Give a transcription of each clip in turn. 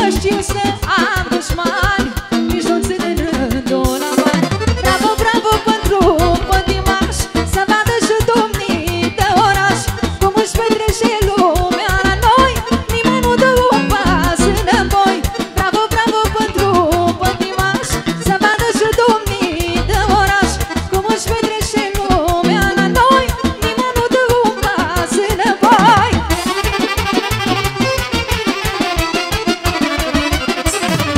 știu să am dușmani, nici nu țin în rândul la bani. Bravo, bravo pentru pătimaș, să vadă și domnii de oraș cum își petrece lumea la noi, nimeni nu dă un pas înapoi. Bravo, bravo pentru pătimaș, să vadă și domnii de oraș cum își petrece lumea la noi, nimeni nu dă un pas înapoi.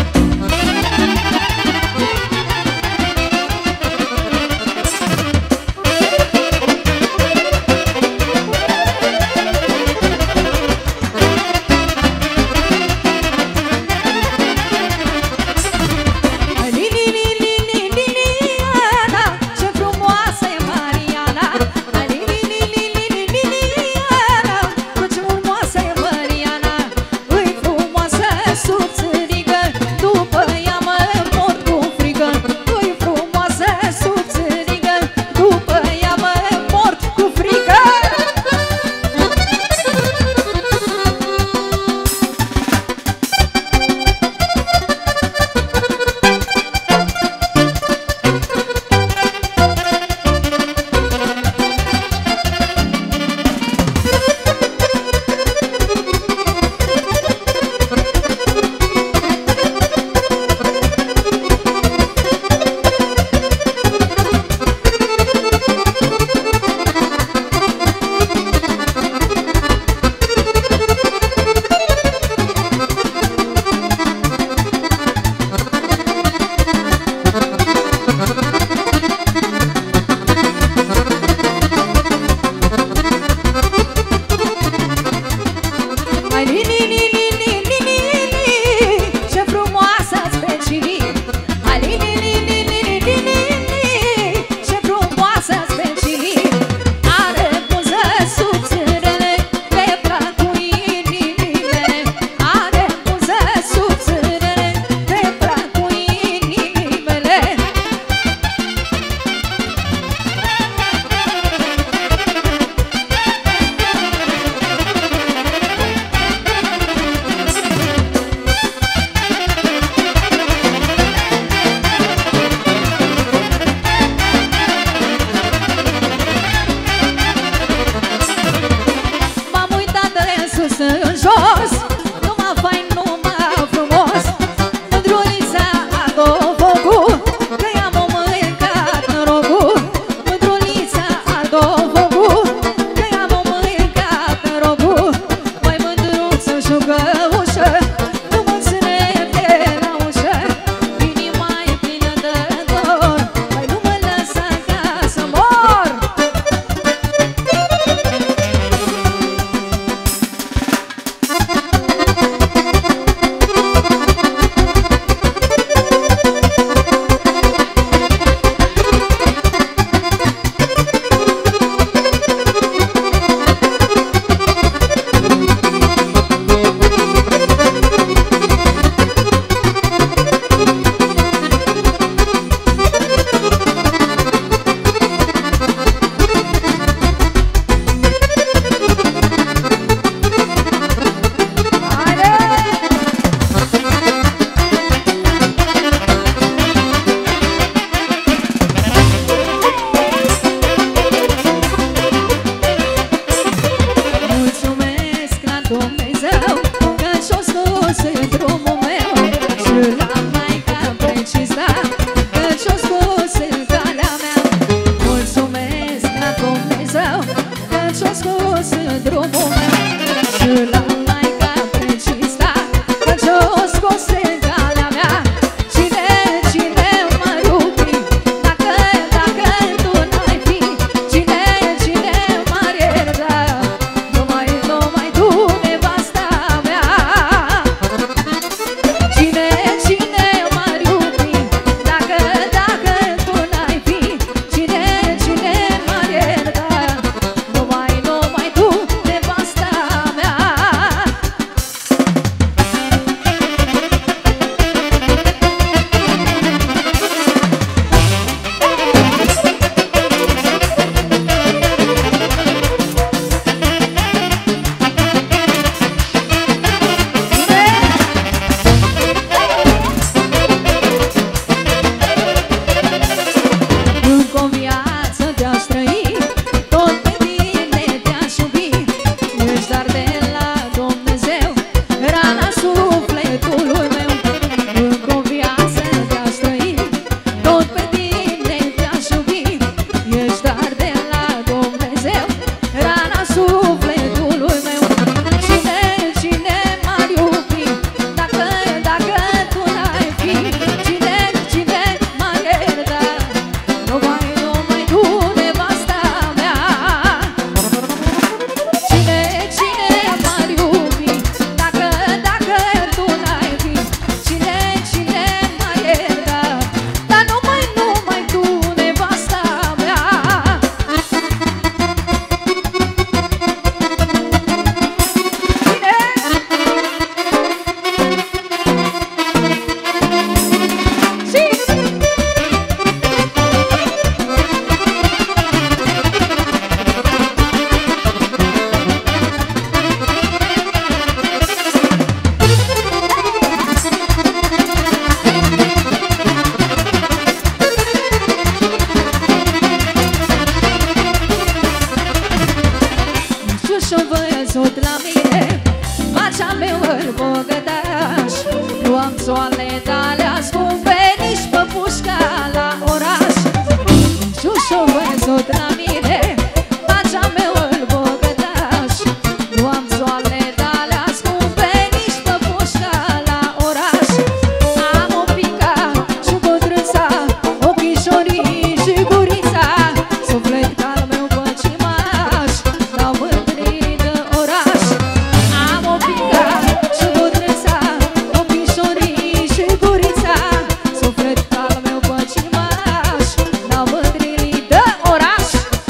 am soale de-alea scumpe, nici păpușca la oraș. Și-o văzut la mine, pacea meu îl bogătaș. Nu am soale de-alea scumpe, nici păpușca la oraș. Am o pica și bătrânța, ochișorii și gurița, suflet cal meu păcimaș, n-au mândrit de oraș. Am o pica și bătrânța, ochișorii și gurița, suflet cal meu păcimaș, n-au mândrit de oraș.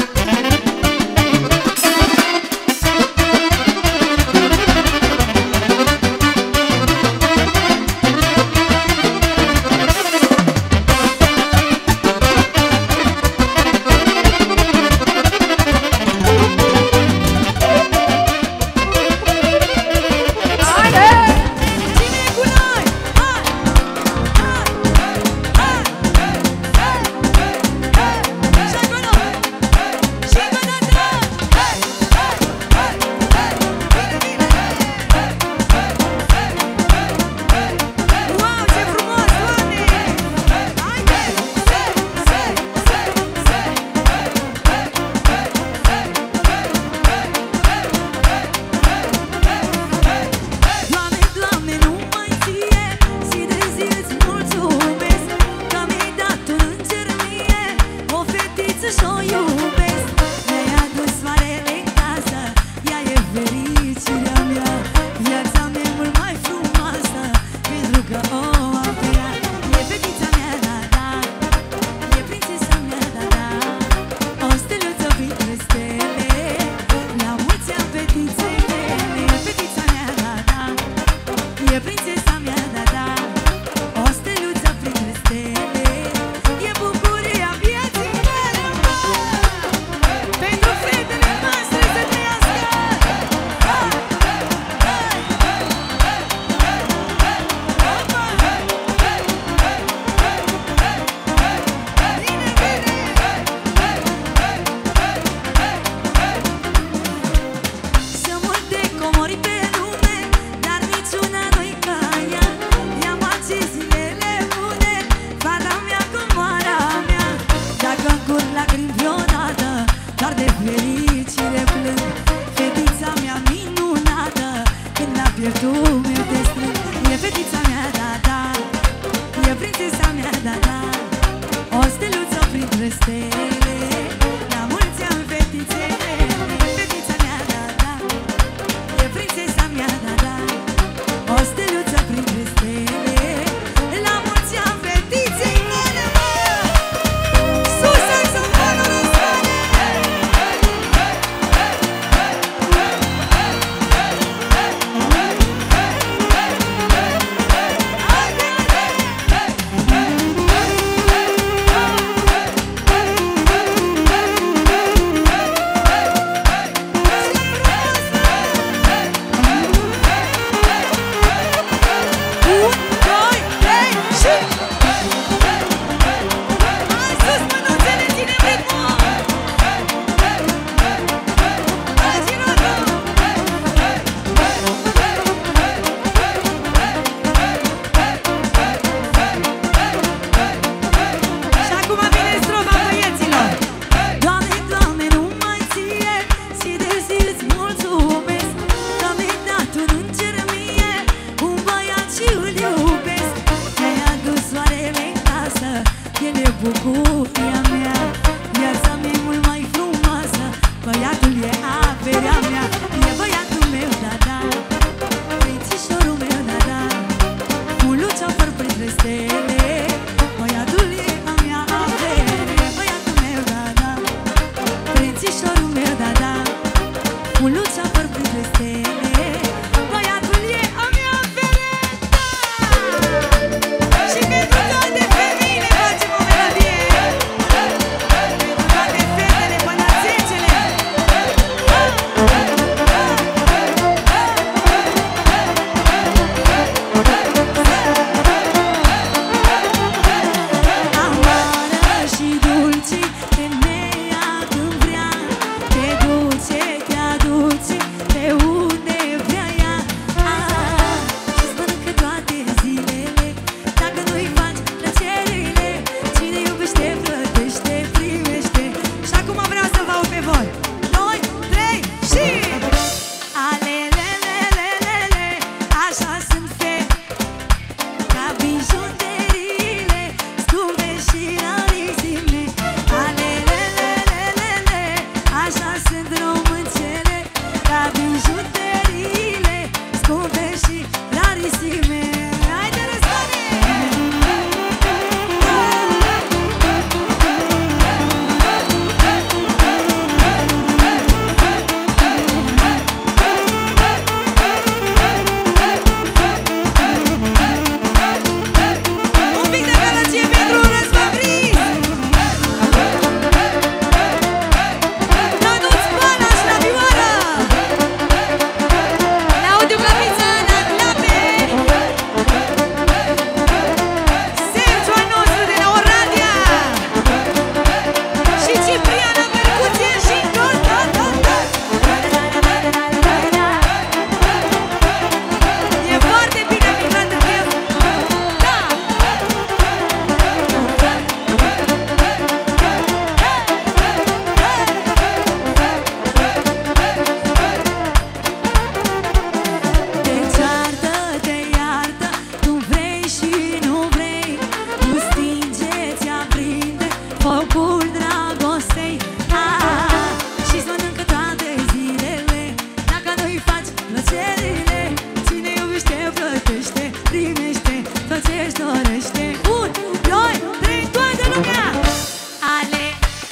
tot ce-și dorește. 1, 2, 3, toată lumea! Ale!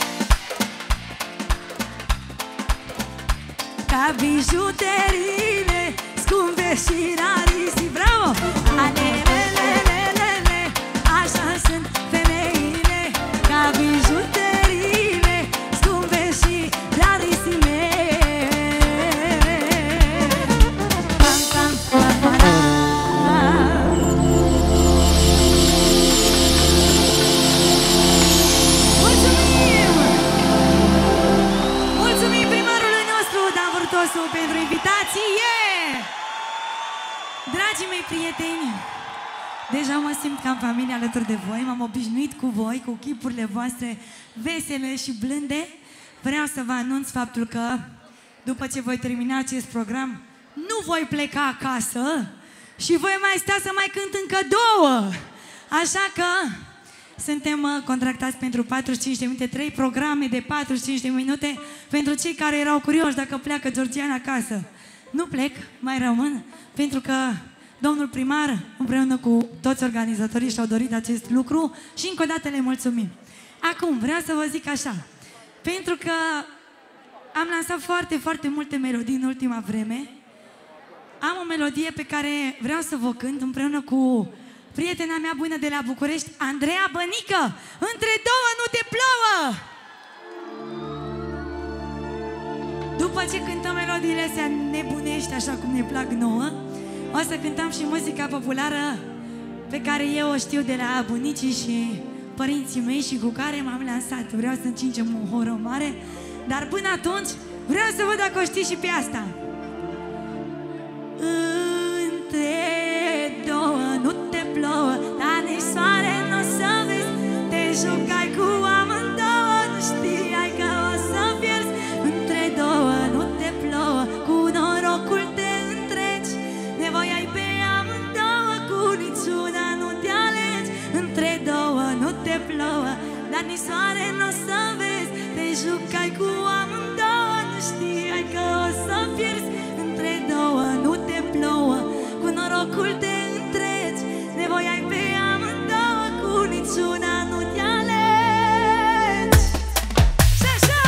Ca bijuteriile scumpe și rarisi. Bravo! Ale, le, le, le, le, le, așa sunt femeile. Ca bijuteriile scumpe și rarisime. Pam, pam, pam, pam, pam. Mulțumim! Mulțumim primarului nostru, Dan Vârtosu, pentru invitație! Dragii mei prieteni, deja mă simt ca în familie alături de voi, m-am obișnuit cu voi, cu chipurile voastre vesele și blânde. Vreau să vă anunț faptul că după ce voi termina acest program, nu voi pleca acasă și voi mai sta să mai cânt încă 2. Așa că suntem contractați pentru 45 de minute, 3 programe de 45 de minute pentru cei care erau curioși dacă pleacă Georgiana acasă. Nu plec, mai rămân, pentru că domnul primar, împreună cu toți organizatorii, și-au dorit acest lucru și încă o dată le mulțumim. Acum, vreau să vă zic așa, pentru că am lansat foarte, foarte multe melodii în ultima vreme. Am o melodie pe care vreau să vă cânt împreună cu prietena mea bună de la București, Andreea Bănică. Între două nu te plouă! După ce cântăm melodiile astea nebunești, așa cum ne plac nouă, o să cântăm și muzica populară pe care eu o știu de la bunicii și părinții mei și cu care m-am lansat. Vreau să încingem un horă mare, dar până atunci vreau să văd dacă o știi și pe asta. Între două nu te plouă, dar nici soare n-o să vezi. Te jucai cu amândouă, nu știai că o să pierzi. Între două nu te plouă, cu norocul te întregi. Nevoia-i pe amândouă, cu niciuna nu te alegi. Între două nu te plouă, dar nici soare n-o să vezi. Te jucai cu amândouă, nu știai că o să pierzi. Între două nu te plouă, cu norocul te întregi. Nevoia-i pe amândouă, cu niciuna nu te alegi. Și așa!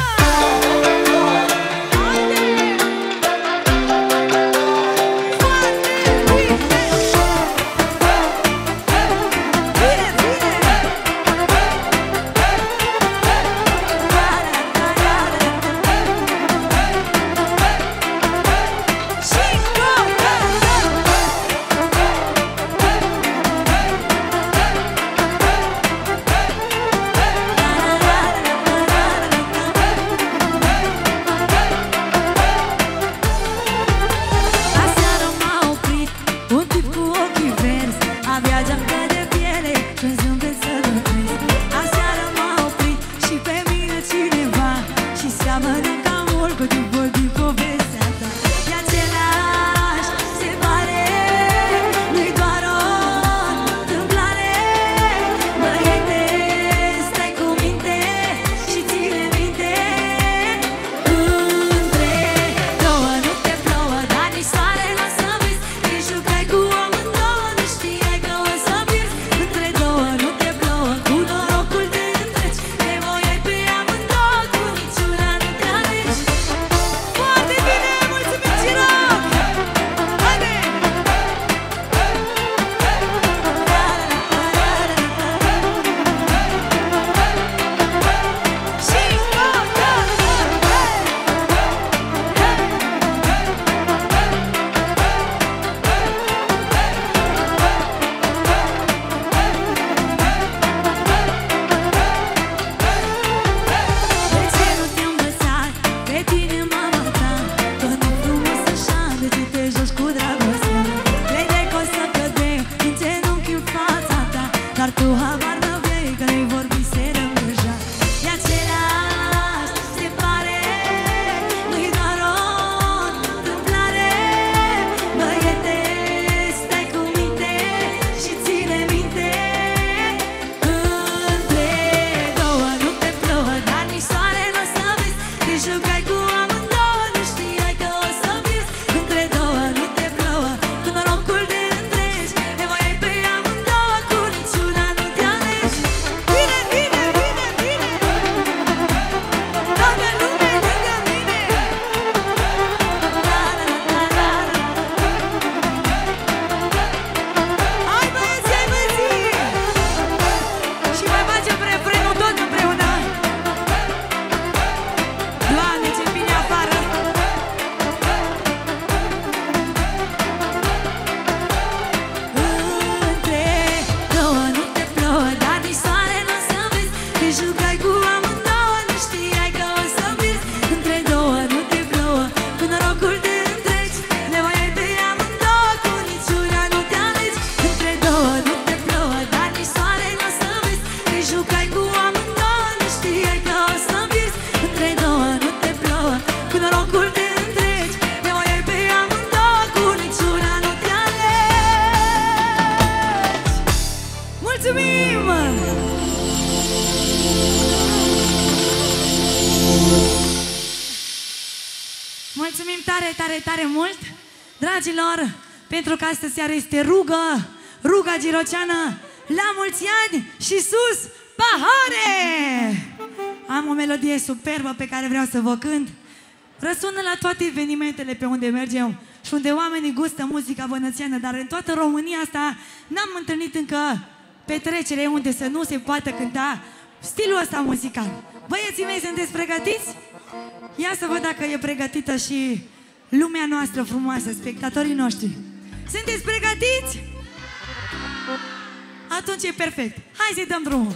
Mulțumim! Mulțumim tare, tare, tare mult, dragilor, pentru că astăzi seara este ruga giroceană, la mulți ani și sus pahare! Am o melodie superbă pe care vreau să vă cânt. Răsună la toate evenimentele pe unde mergem și unde oamenii gustă muzica bănățeană, dar în toată România asta n-am întâlnit încă petrecere unde să nu se poată cânta stilul ăsta muzical. Băieții mei, sunteți pregătiți? Ia să văd dacă e pregătită și lumea noastră frumoasă, spectatorii noștri. Sunteți pregătiți? Atunci e perfect. Hai să-i dăm drumul.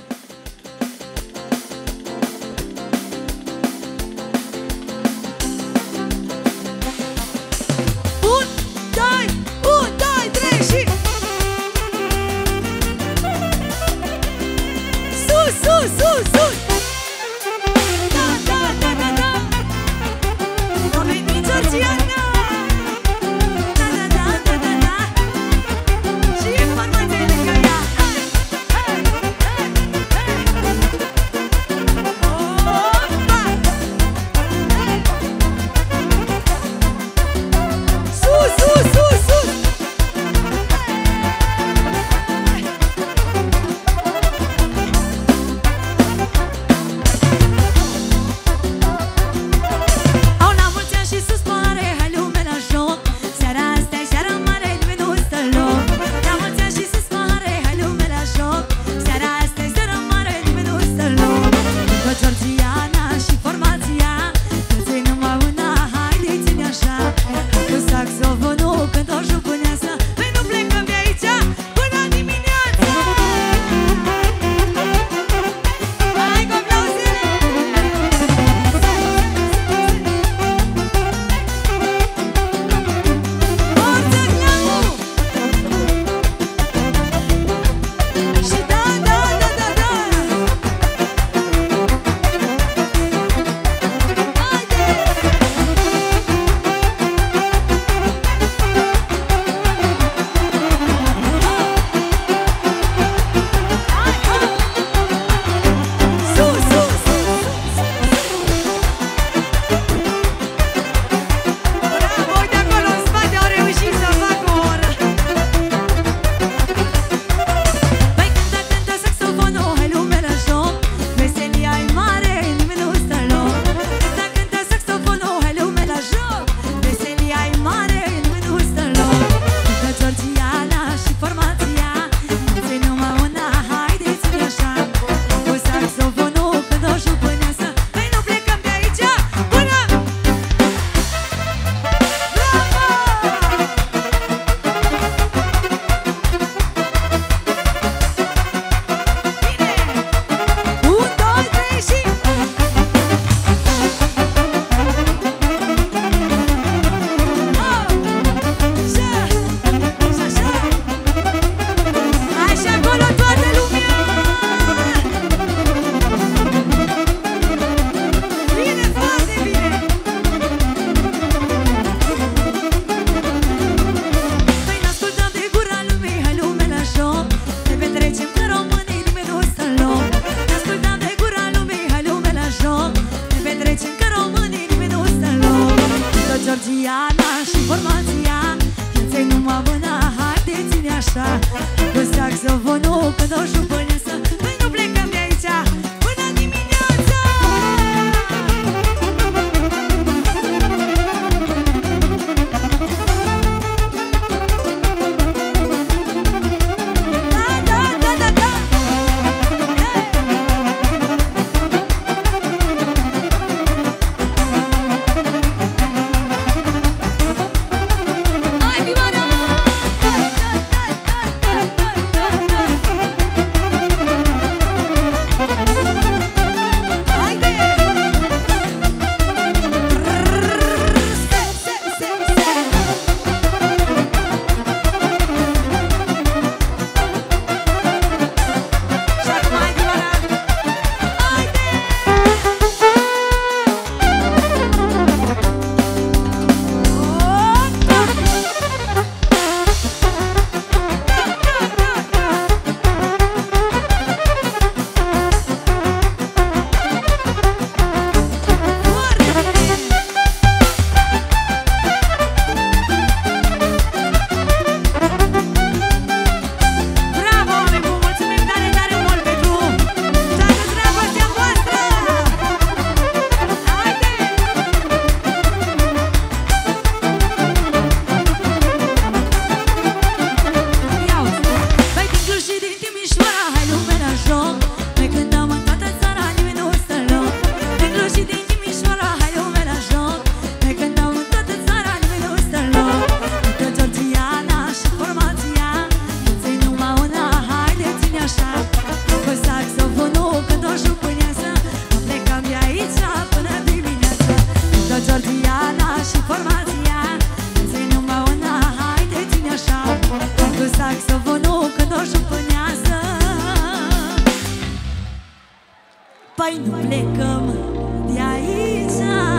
Păi nu plecăm de aici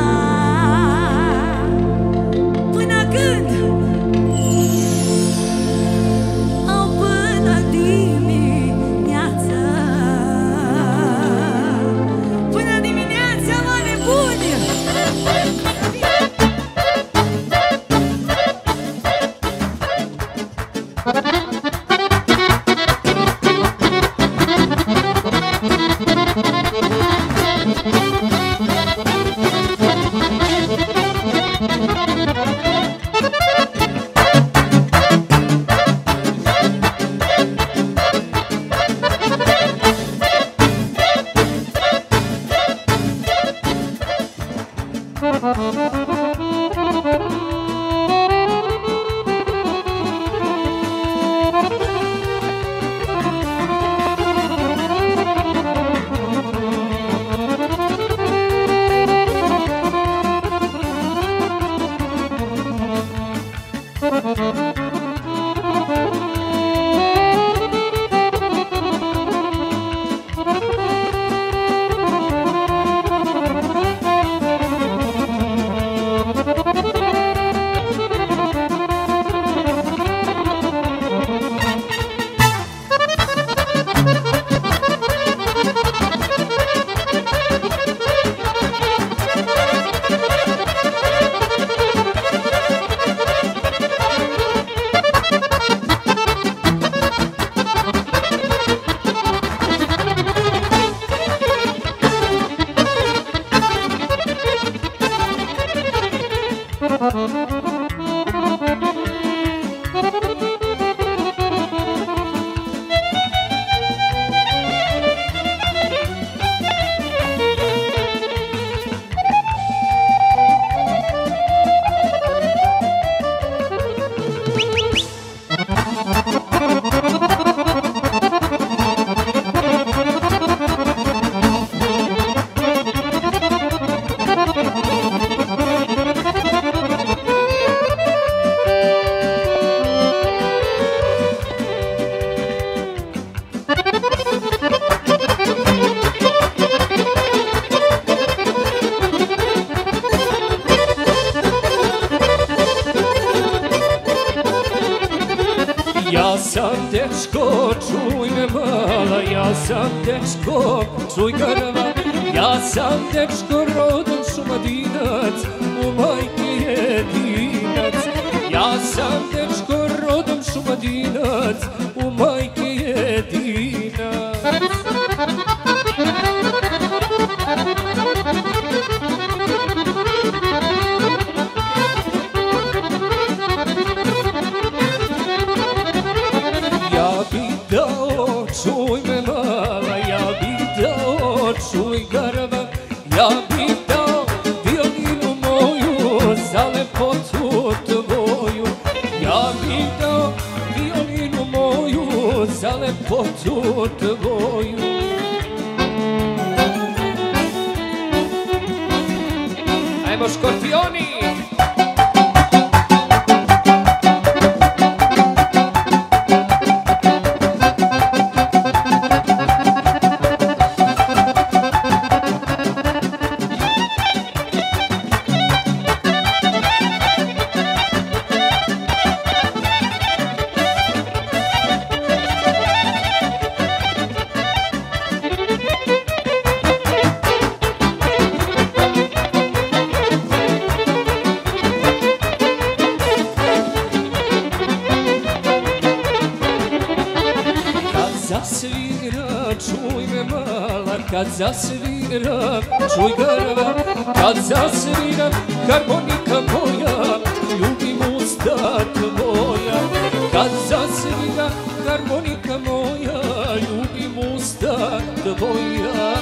până când? Până dimineața. Până dimineața, mă, nebuni! Kad zasvira, čuj garva, kad zasvira harmonika moja, ljubim usta tvoja. Kad zasvira harmonika moja, ljubim usta tvoja.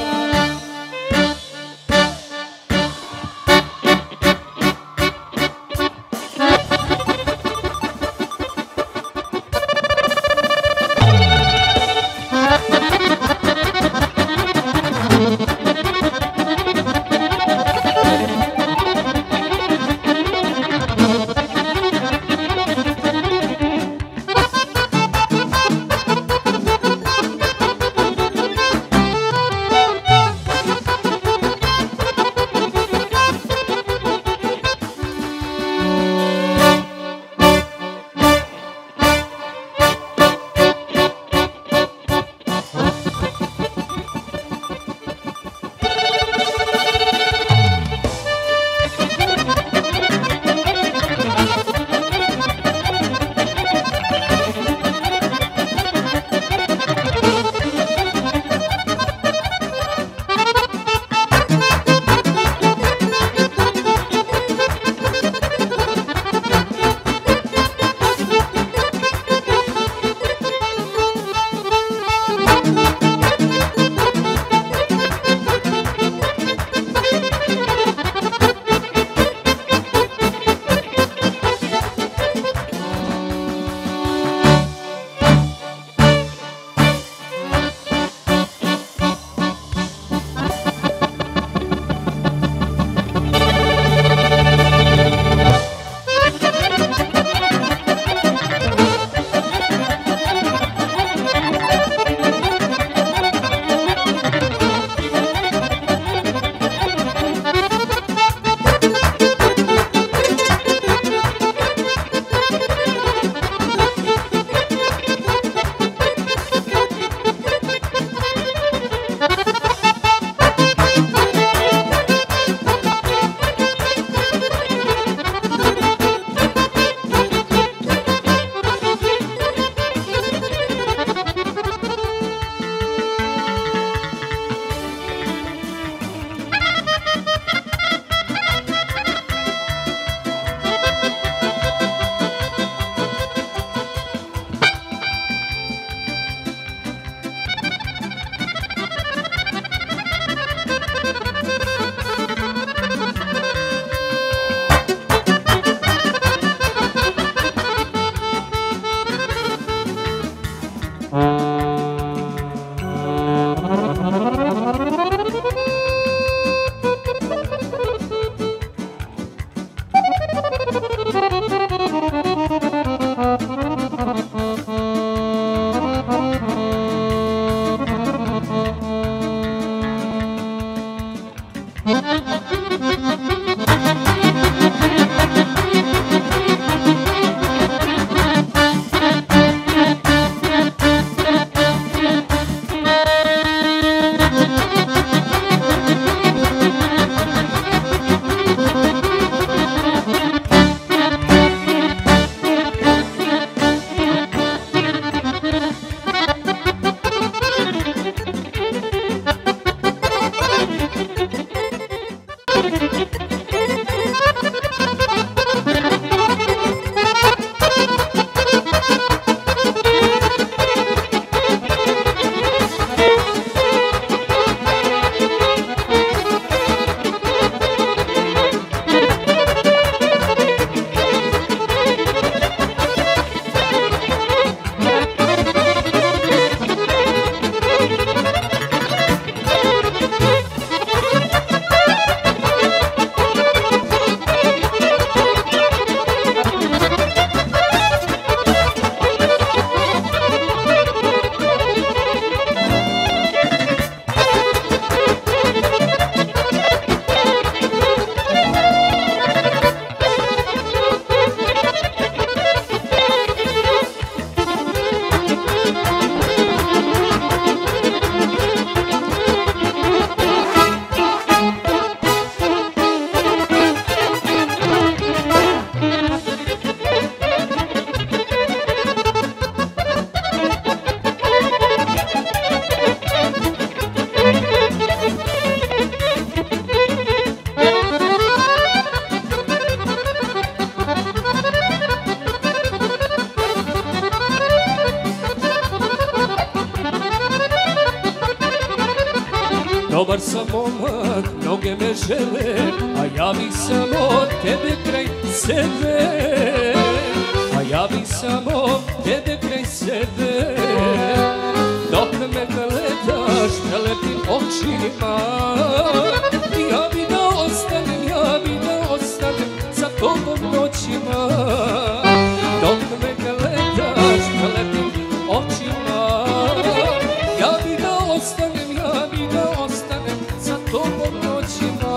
Dobar sam momak, mnoge me žele, a ja bih samo tebe kraj sebe. A ja bih samo tebe kraj sebe. Dok me gledaš prelepim očima, ja bi da ostanem sa tobom noćima. Dok me gledaš prelepim očima, ja bi da ostanem sa tobom noćima.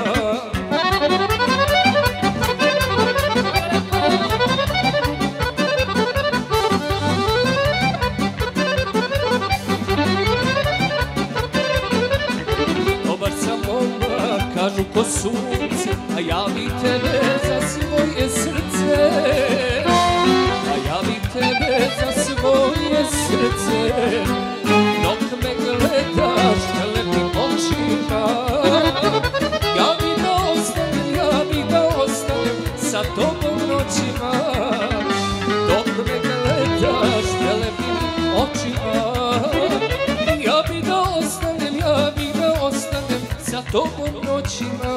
Kažu ko sunce, a ja bih tebe za svoje srce. A ja bih tebe za svoje srce. Dok me gledaš prelepim očima, ja bih da ostanem sa tobom noćima. Dok me gledaš prelepim očima, ja bih da ostanem sa tobom noćima.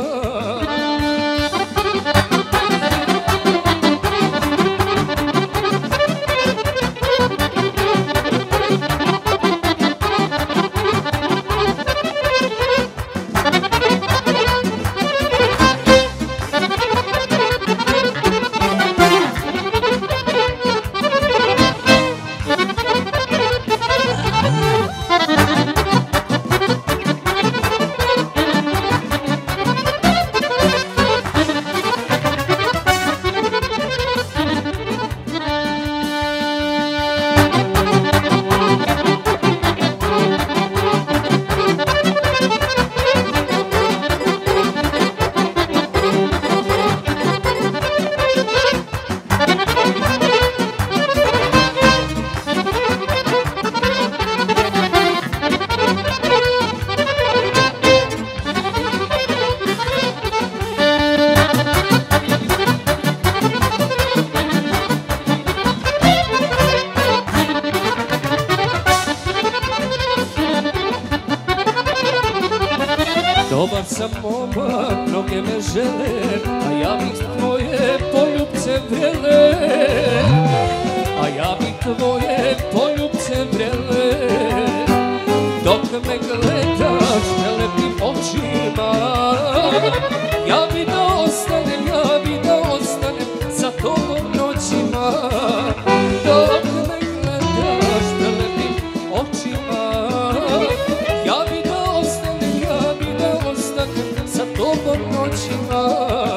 Dobar sam momak, mnoge me žele, a ja bih tvoje poljubce vrele. A ja bih tvoje poljubce vrele. Dok me gledaš prelepim očima, ja bih da ostanem sa tobom noćima. Dok me gledaš prelepim očima, ja bih da ostanem sa tobom noćima.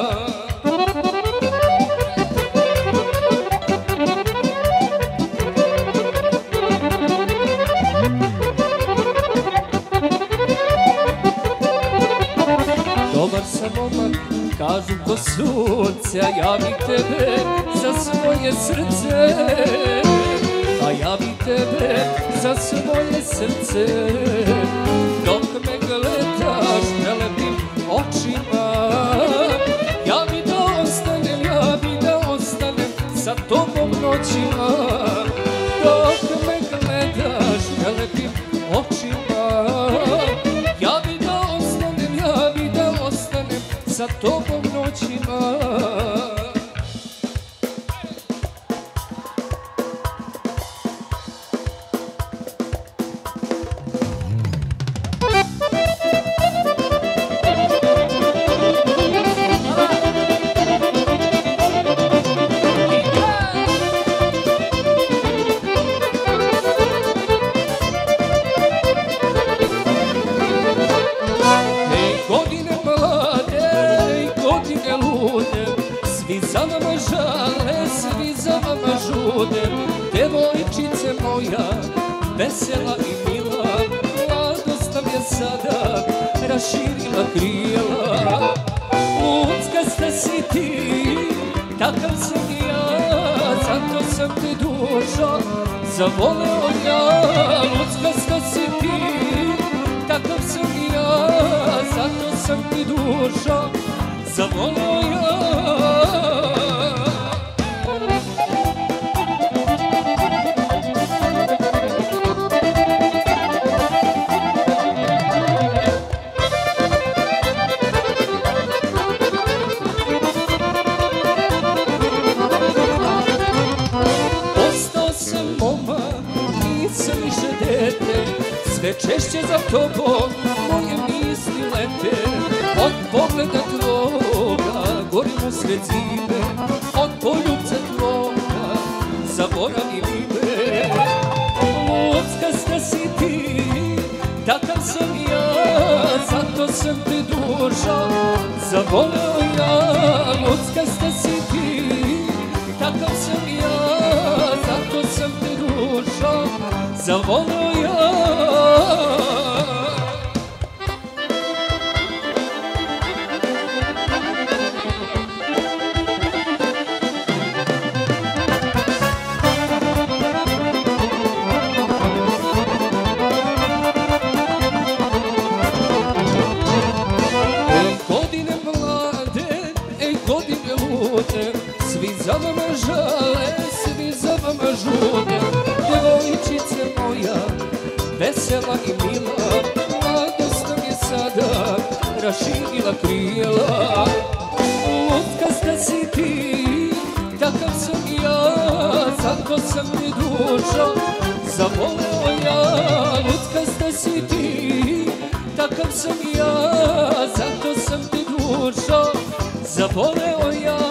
Dobar sam momak, kažu ko sunce, a ja bih tebe za svoje srce. A ja bih tebe za svoje srce. Dok me gledaš prelepim očima, ja bih da ostanem sa tobom noćima. Dok me gledaš prelepim očima, ja bih da ostanem sa tobom noćima. Svi za vama žale, svi za vama žude. Devojčice moja, vesela i mila, mladost nam je sada raširila krila. Lucka ste si ti, takav sam i ja, zato sam te dušo zavoleo ja. Lucka ste si ti, takav sam i ja, zato sam ti dušo zavoleo ja. svete, sve češće za tobom moje misli lete. Od pogleda tvoga gorim u sred zime, od poljubca tvoga zaboravi mi me. Luckasta si ti, takav sam ja, zato sam te duša zavoleo ja. Luckasta si ti, takav sam ja, zato sam te duša zavoleo ja. Svi za vama žale, svi za vama žude. Devojčice moja, vesela i mila, mladost nam je sada raširila krila. Lutkasta si ti, takav sam ja, zato sam te duša zavoleo ja. Lutkasta si ti, takav sam ja, zato sam te duša zavoleo ja.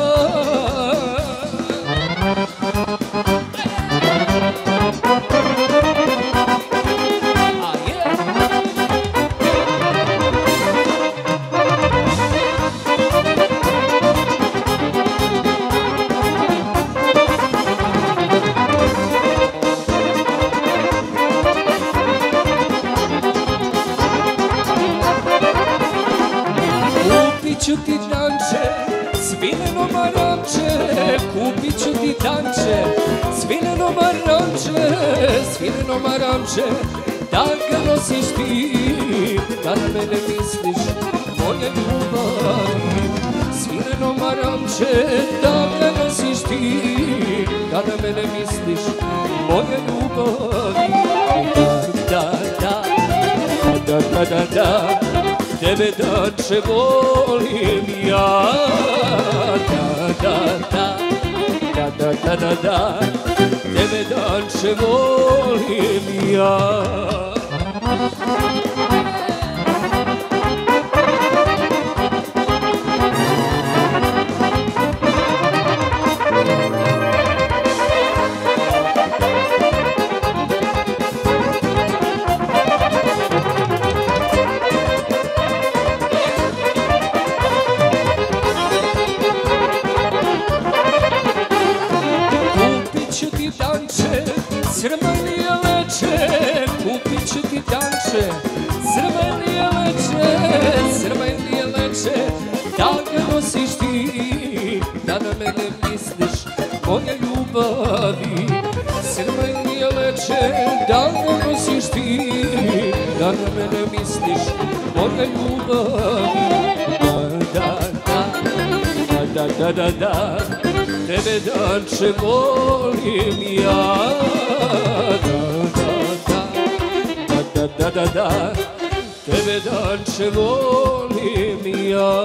Kupit ću ti danče, svineno maranče, kupit ću ti danče, svineno maranče, svineno maranče, da ga nosiš ti, da na mene misliš, moja ljubavi. Svineno maranče, da ga nosiš ti, da na mene misliš, moja ljubavi. Da, da, da, da, da, da, tebe danče volim ja. Da, da, da, da, da, da, da, da, tebe danče volim ja. Crvenije leče, kupit ću ti danče, crvenije leče, crvenije leče, da ga nosiš ti, da na mene misliš, moja ljubavi. Crvenije leče, da ga nosiš ti, da na mene misliš, moja ljubavi. Da, da, da, da, da, da, tebe danče volim ja. Da, da, da, da, tebe danče volim ja.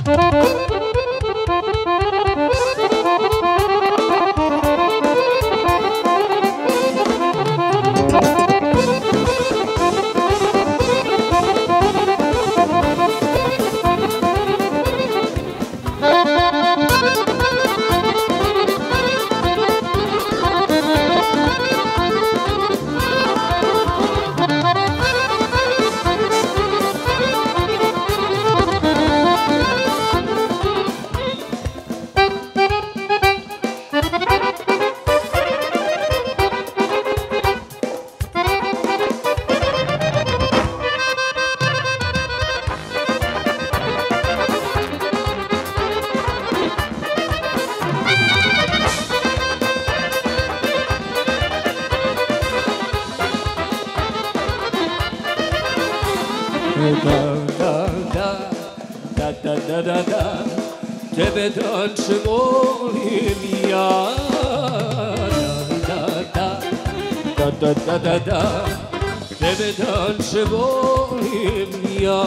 Tebe tančimo ja, da, tebe tančimo ja.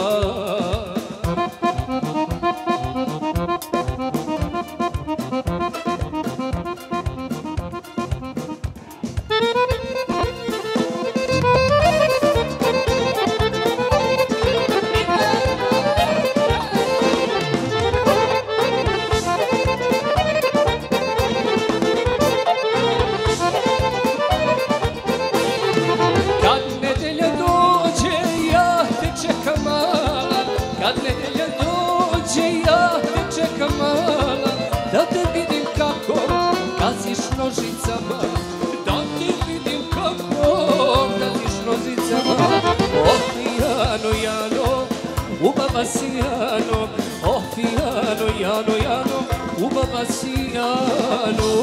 Da te vidim kako gaziš nožicama, da te vidim kako gaziš nožicama. Jano, Jano, ubava si Jano, Jano, Jano, ubava si Jano.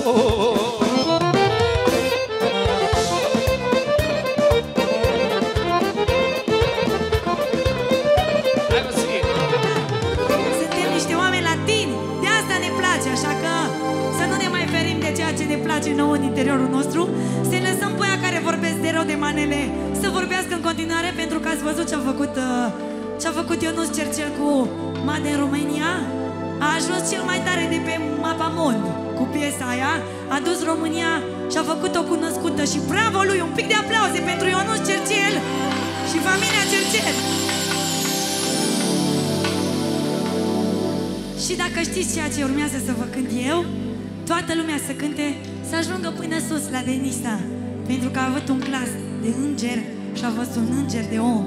Așa că să nu ne mai ferim de ceea ce ne place nouă în interiorul nostru, să-i lăsăm pe aia care vorbesc de rău de manele să vorbească în continuare, pentru că ați văzut ce-a făcut Ionuț Cercel cu Made în România. A ajuns cel mai tare de pe Mapamond cu piesa aia, a dus România și a făcut-o cunoscută și bravo lui, un pic de aplauze pentru Ionuț Cercel și familia Cercel. Și dacă știți ceea ce urmează să vă cânt eu, toată lumea să cânte, să ajungă până sus la Denisa, pentru că a avut un glas de înger și a fost un înger de om.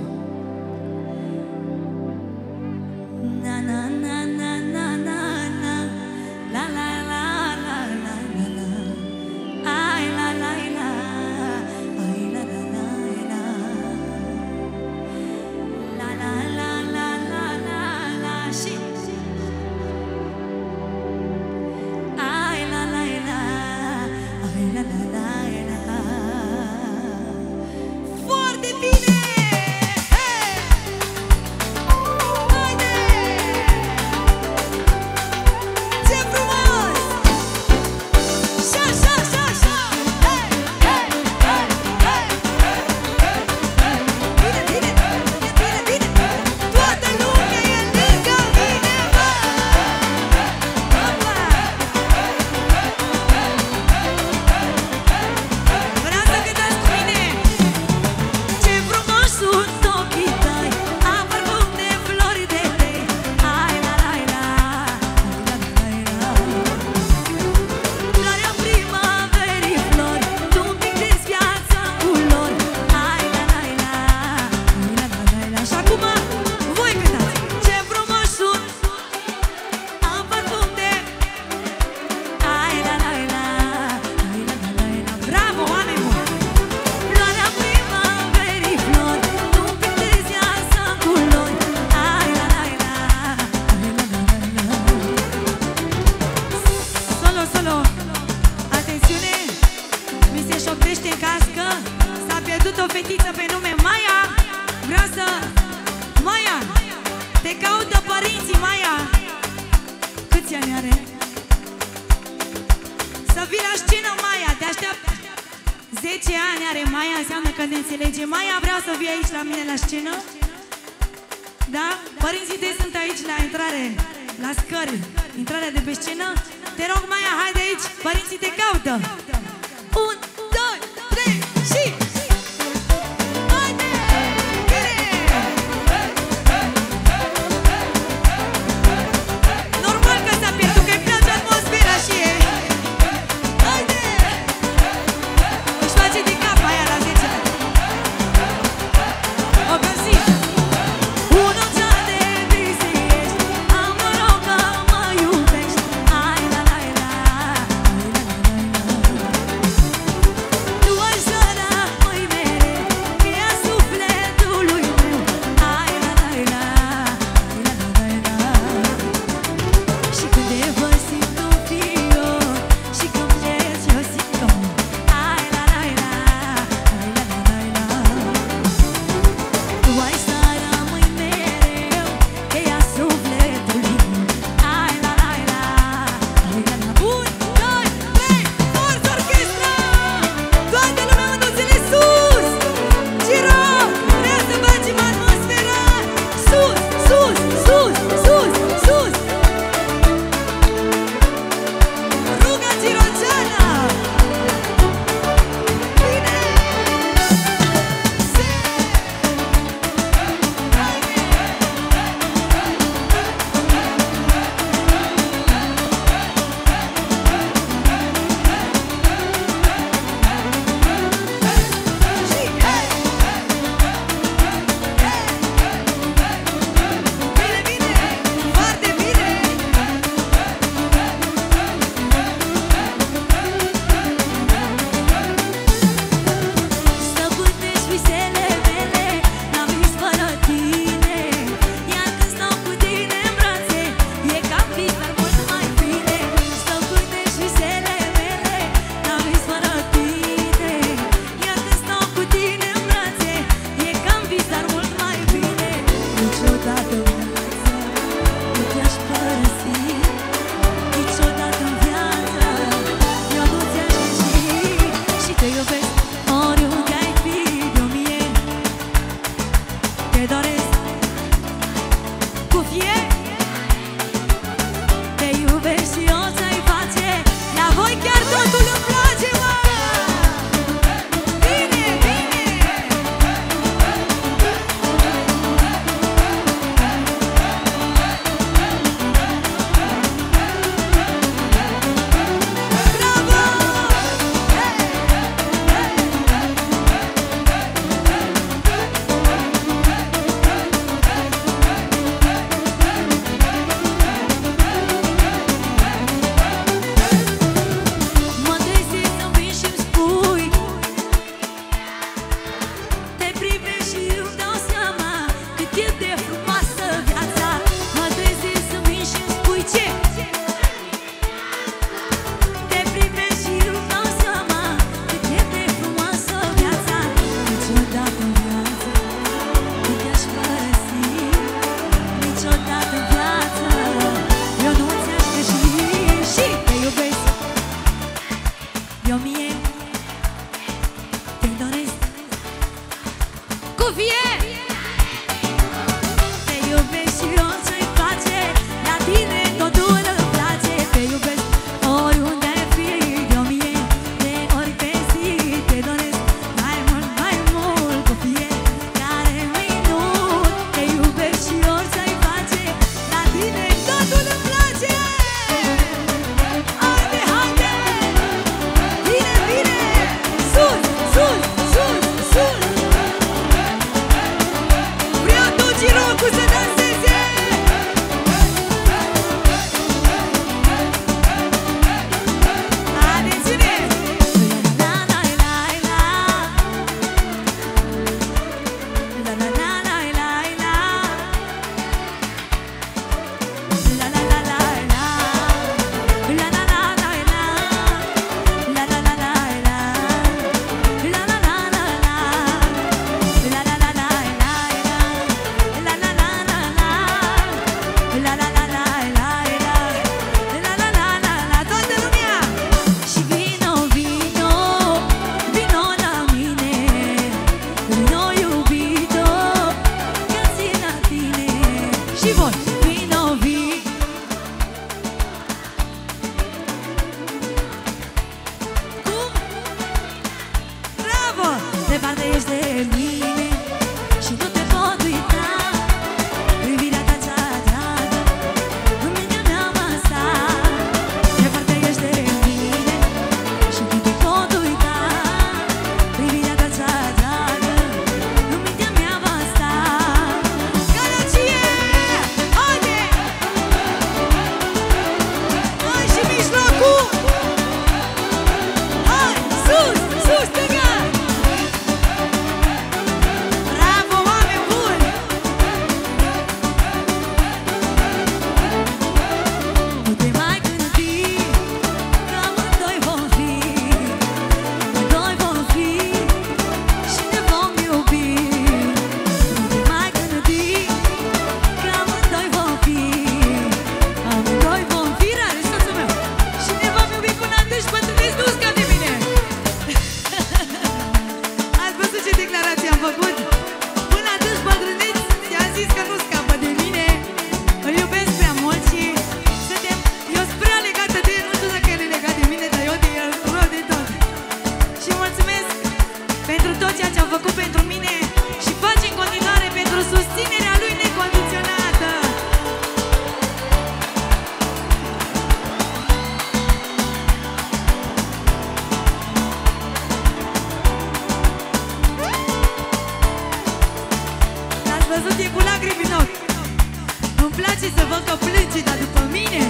Na na na na na na na, la la la la la la la, ai la la la, ai la la la la, la la la la la la la și foarte bine! Haide! Ce frumos! Șa, șa, șa, șa! Bine, bine, bine, bine! Toată lumea e lângă mine, bă! Vreau să cântați cu mine! Ce frumos sunt ochii tăi, am parfum de flori de tei. Ai la la la, ai la la la. Floarea primăverii flori, tu pictezi viața în culori. Ai la la la, ai la la la. Și acum voi cântați! Ce frumos sunt, am parfum de... Ai la la la, ai la la la. Bravo, oameni buni! Floarea primăverii flori, tu pictezi viața în culori. Ai la la la, ai la la la. Solo, solo, atențiune! Mi se șoptește în cască, s-a pierdut o fetiță pe nume Maia. Vreau să... Maia, te caută părinții, Maia. Câți ani are? Să vii la scenă, Maia, te așteaptă. 10 ani are Maia, înseamnă că ne înțelege. Maia, vreau să vii aici la mine la scenă. Da? Părinții tăi sunt aici la intrare. la scări, intrarea de pe scenă. Te rog, Maia, hai de aici, părinții te caută. 1, 2, 3 și... Haide! Normal că s-a pierdut, că-i place atmosfera și e. Haide! Își face din cap Maia la 10 ani. O găsit! Unul ce de vise ești, am noroc că mă iubești. Ai la la la, ai la la la. Tu ai săra măi mereu, că e sufletului meu. Ai la la la, ai la la la. Și când te văd simt un fior, și când pleci eu simt că mor. Ai la la la, ai la la la. Tu ai să rămâi mereu, că e sufletului meu. Ai la la la, ai la la. 1, 2, 3, forță orchestra! Toată lumea mânuțele sus! Giro! Vreau să facem atmosfera! Sus, sus, sus, sus, sus! Ruga Giroceana! Bine! Se! Bine, bine! Foarte bine! Stăpânești visele mele, n-am vis fără tine. Iar când stau cu tine în brațe, e ca vis, dar mult mai bine. Stăpânești visele mele, n-am vis fără tine. Iar când stau cu tine în brațe, e ca vis, dar mult mai bine. Niciodată în viață nu te-aș părăsi, niciodată în viață eu nu ți-aș greși. Și te iubesc oriunde ai fi de-o mie. Te doresc cu fier. Te iubesc și eu ce-ai face. La voi chiar totul îmi place, mă! Bine, bine! Bravo! cutie cu lacrimi în ochi. Îmi place să văd că plânge, dar după mine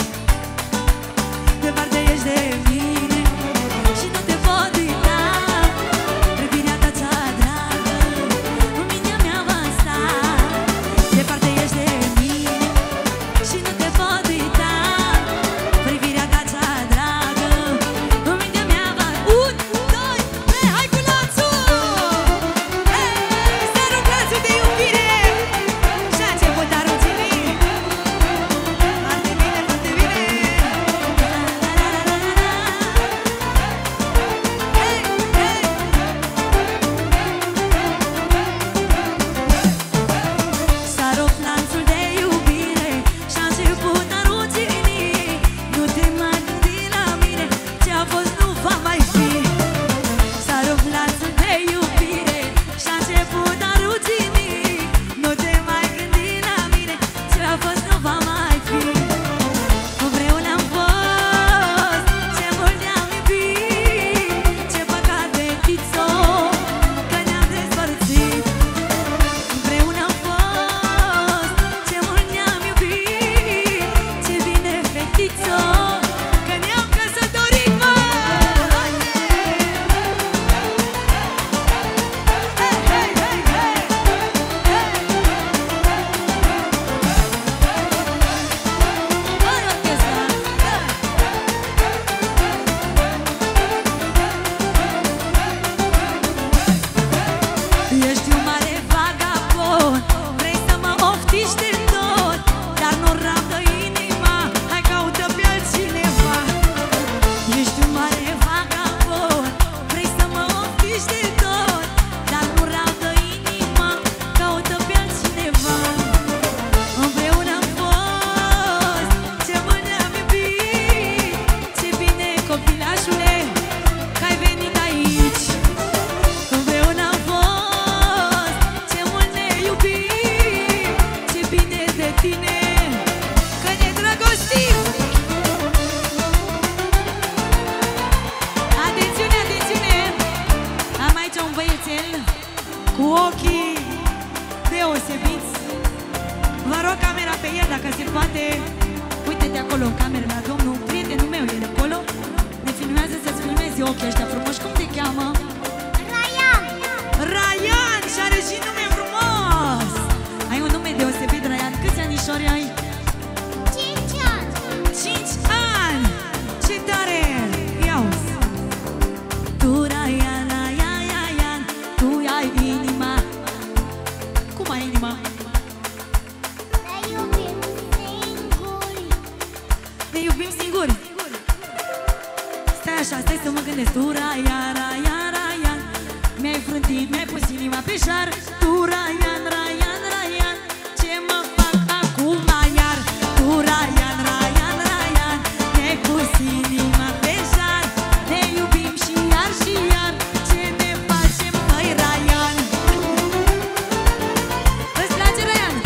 departe ești de mine și nu te pot uita. Privirea ta cea dragă în mintea mea va sta. Departe ești de mine și nu te pot uita. Privirea ta cea dragă în mintea mea va sta. 1, 2, 3, hai cu lanțul! Să rup lanțul de iubire și-a început a roțimi. Foarte bine, foarte bine. S-a rupt lanțul de iubire și-a început a roțimi. Nu te mai gândi la mine, ce-a fost nu va mai fi. S-a rupt lanțul de iubire și-a început a roțimi. Nu te mai gândi la mine, ce-a fost nu va mai fi. Împreună am fost, ce mult ne-am iubit. Ce păcat fetițo, că ne-am despărțit. Împreună am fost, ce mult ne-am iubit. Ce bine fetițo, că ne-am căsătorit, mă! Hei, hei, hei, hei! Hai, orchestra! Ești un mare vagabond, vrei să mă oftiști de tot, dar nu rabdă inima, hai caută pe altcineva. Ești un mare vagabond, vrei să mă oftiști de tot, dar nu rabdă inima, caută pe altcineva. Împreună am fost, ce mult ne-am iubit. Ce bine, copilașule, că ai venit aici. Împreună am fost, ce mult ne iubim. Ce bine de tine, că ne dragostim. Atențiune, atențiune! Am aici un băiețel cu ochii deosebiți. Vă rog camera pe el dacă se poate. Uite-te acolo în cameră la domnul, prietenul meu e de acolo. Ne filmează să-ți filmezi ochii ăștia frumoși. Cum te cheamă? Raian! Și are și nume frumos! Ai un nume deosebit, Raian. Câți anișori ai? 5 ani. 5 ani! Ce tare! Ia-uzi! Tu, Raian, Raian, Raian, tu ai inima. Cum ai inima? Ne iubim singuri. Ne iubim singuri. Stai așa, stai să mă gândesc. Tu, Raian, Raian, Raian, mi-ai frântit, mi-ai pus inima pe șar. Tu, Raian, Raian, Raian, ce mă fac acum iar? Tu, Raian, Raian, Raian, mi-ai pus inima pe șar. Ne iubim și iar și iar. Ce ne facem, măi, Raian? Îți place, Raian?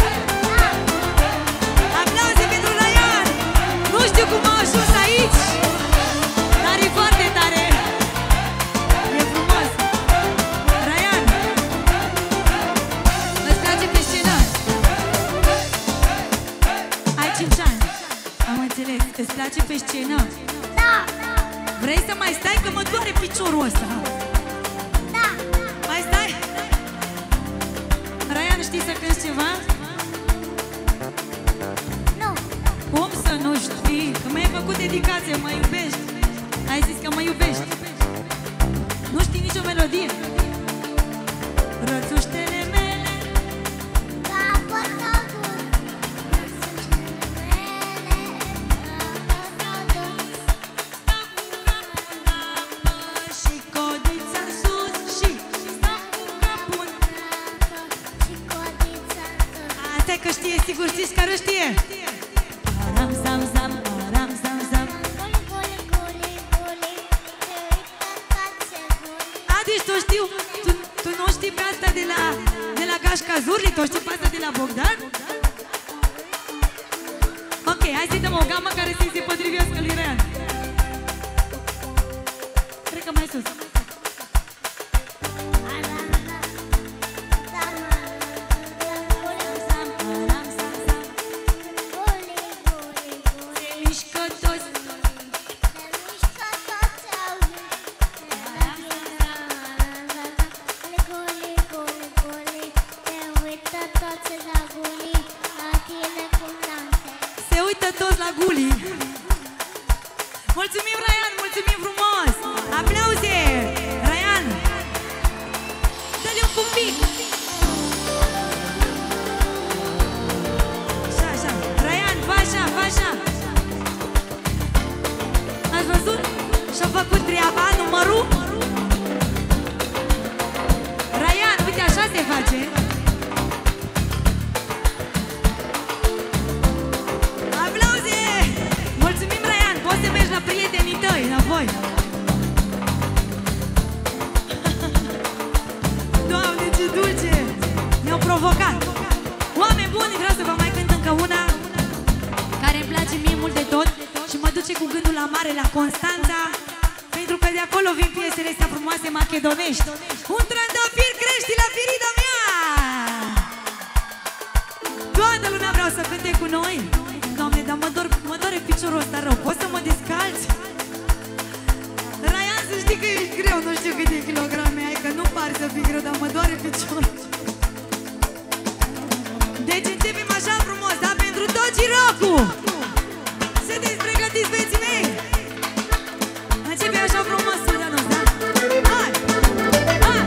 Aplauze pentru Raian! Nu știu cum a ajuns aici, dar e foarte tare. E frumos. Raian, îți place pe scenă? Ai 5 ani. Am înțeles. Îți place pe scenă? Da, Vrei să mai stai că mă doare piciorul ăsta? da. Mai stai? Raian, știi să cânti ceva? Nu. Cum să nu știi? Că mi-ai făcut dedicație, mă iubești. Ai zis că mă iubești. Nu știi nicio melodie? Rățuștele mele, Capă totul. și codița sus și stau cu capul. Și codița tot. Stai că știe, sigur știți care știe? Aram, zam, zam, aram, zam, zam. Guli, guli, guli, guli. Te uită ca ce guli. Deci tu știu, tu nu știi pe asta de la Gașca Zurli, tu știi pe asta de la Bogdan? Ok, hai să-i dăm o gamă care să-i se potrivească lui Raian. Cred că mai sus. Guli, uită toți la Guli. Mulțumim, Raian, mulțumim frumos! Aplauze! Raian! Dă-le un pic! Așa, așa! Raian, fă așa, fă așa! Ați văzut? Și-a făcut treaba, numărul? Raian, uite, așa se face! Aplauze! Mulțumim, Raian! Poți să mergi la prietenii tăi, înapoi! Doamne, ce dulce! Ne-au provocat! Oameni buni, vreau să vă mai cânt încă una care îmi place mie mult de tot și mă duce cu gândul la mare, la Constanța, pentru că de acolo vin piesele astea frumoase macedonești. Un trandafir crește la firida mea! Toată lumea vreau să cânte cu noi. Doamne, dar mă doare piciorul ăsta rău. Poți să mă descalți? Raian, să știi că ești greu. Nu știu câte kilograme ai, că nu pari să fii greu, dar mă doare piciorul. Deci începem așa frumos, dar pentru tot girocul. Sunteți pregătiți, băieții mei? Începem așa frumos, Sudanu, da? Hai! Hai!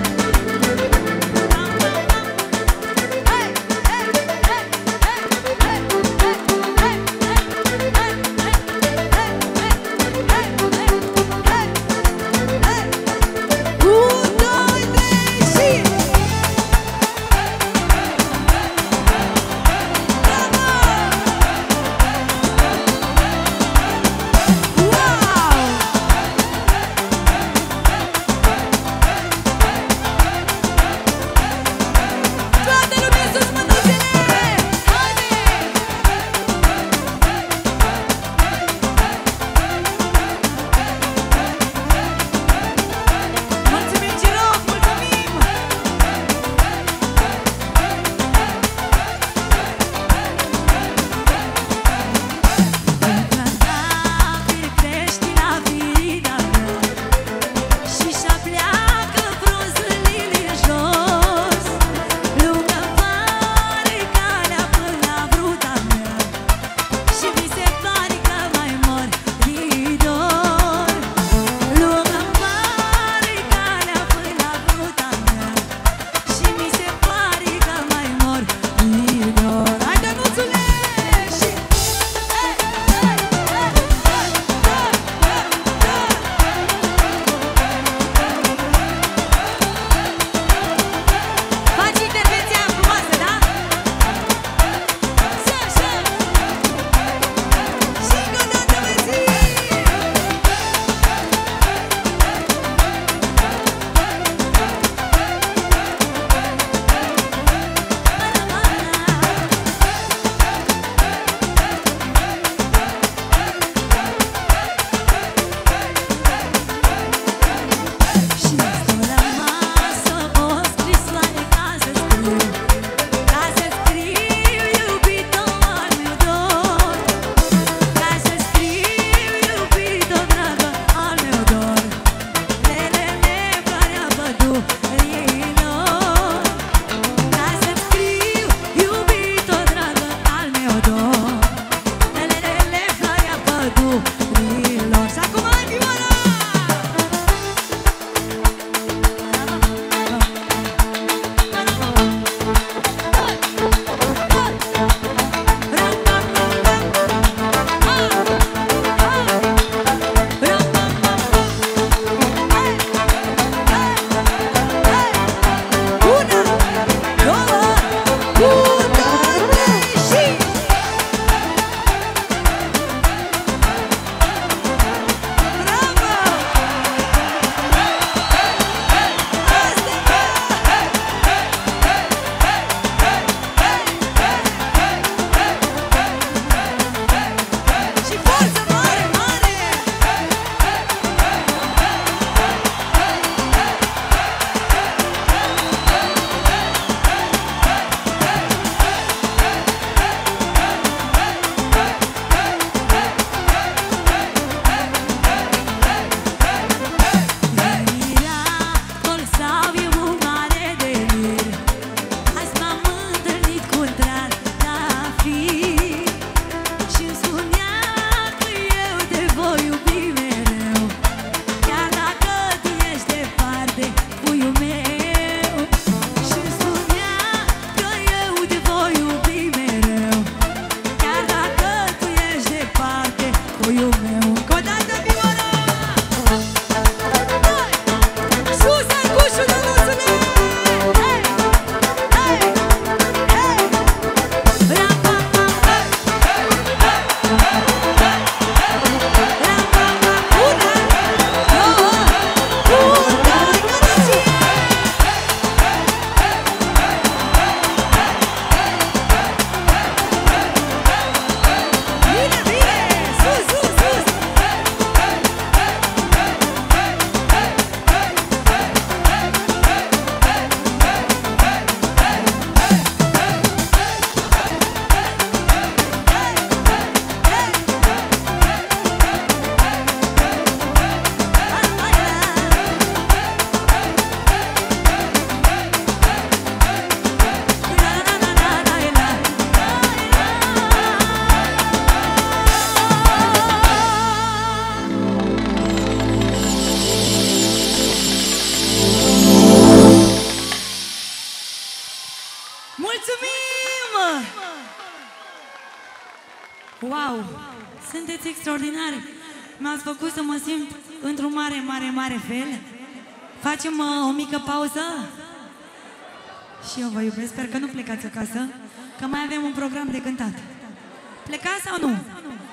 Wow! Sunteți extraordinari! M-ați făcut să mă simt într-un mare fel. Facem o mică pauză? Și eu vă iubesc, sper că nu plecați acasă, că mai avem un program de cântat. Plecați sau nu?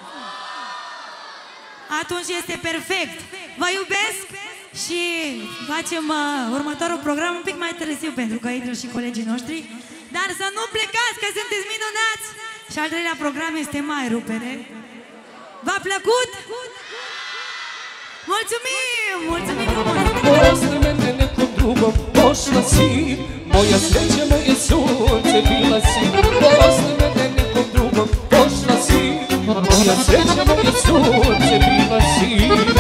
Atunci este perfect! Vă iubesc și facem următorul program un pic mai târziu, pentru că intră și colegii noștri. Dar să nu plecați, că sunteți minunați! Și al treilea program este mai rupere. V-a plăcut? Mulțumim! Mulțumim frumos! Posle mene nekom drugom pošla si, moja sreća, moje sunce bila si. Posle mene nekom drugom pošla si, moja sreća, moje sunce bila si.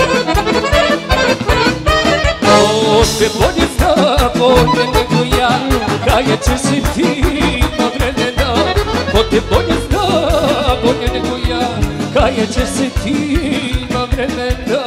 O, te bolje zna, bolje nego ja, kaja ćeš se ti na vremena. O, te bolje zna, bolje nego ja, kaja ćeš se ti na vremena.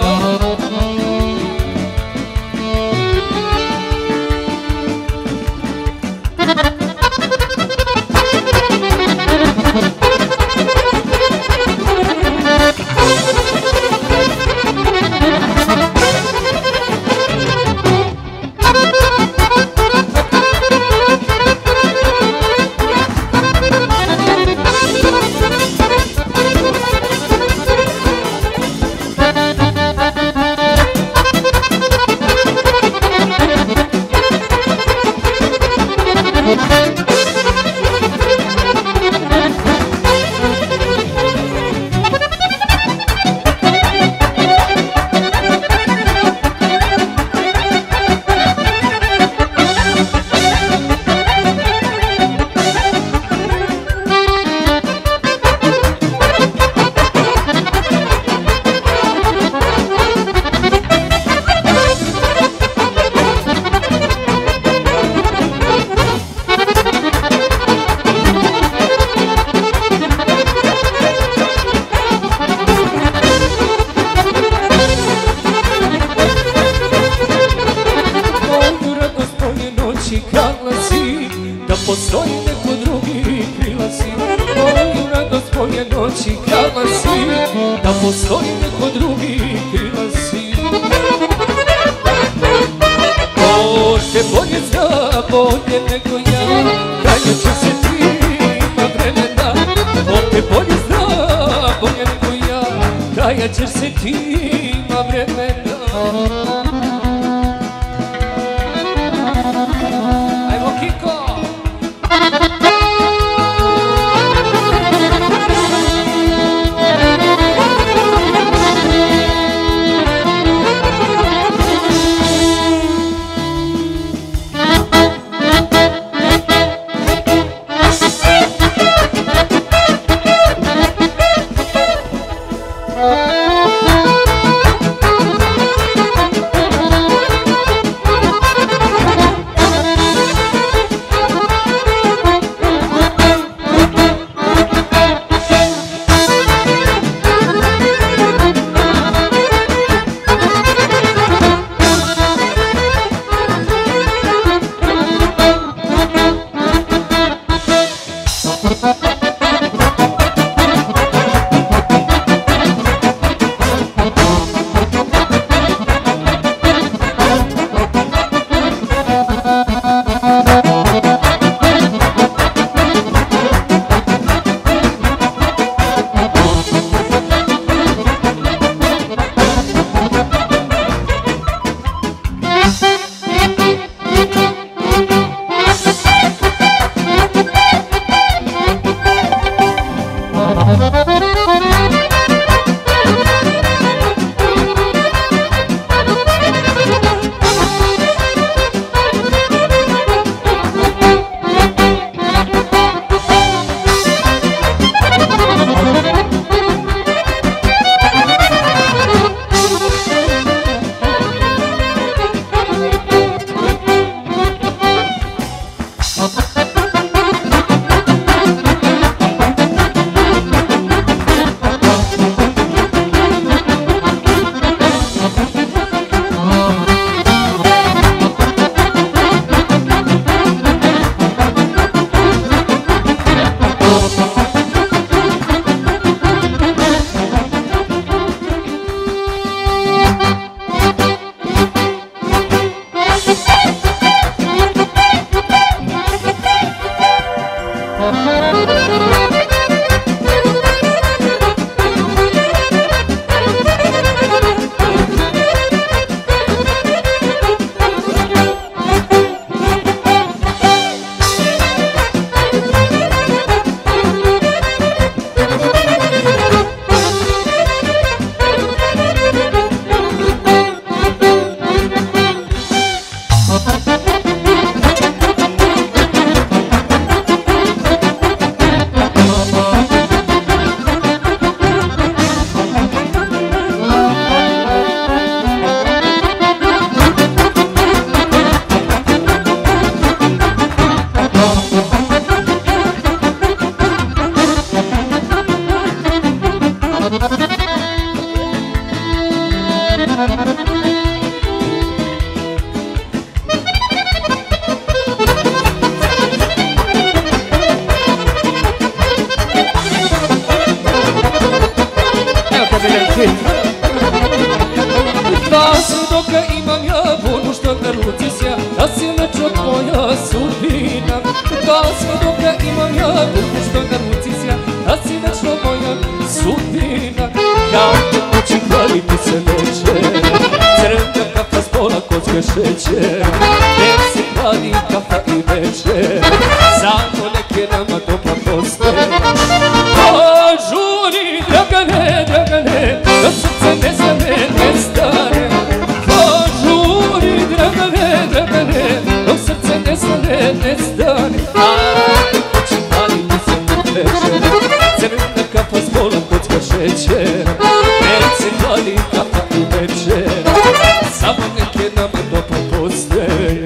Da svjedoka imam ja, ono što naruči sja, da si nečak moja sudbina. Da svjedoka imam ja, ono što naruči sja, da si nečak moja sudbina. Kako kući hvaliti se neće, crna kafa s pola kocka šećer, nek se hladi kafa i večer, samo neke nama topla postaje. Požuri, Dragane, Dragane, da srce ne stane, ne stane. Požuri, Dragane, Dragane, da srce ne stane, ne stane. Ajde kući hvaliti se večer, crna kafa s pola kocka šećer, nek se hladi kafa i večer, samo neke nama topla postaje.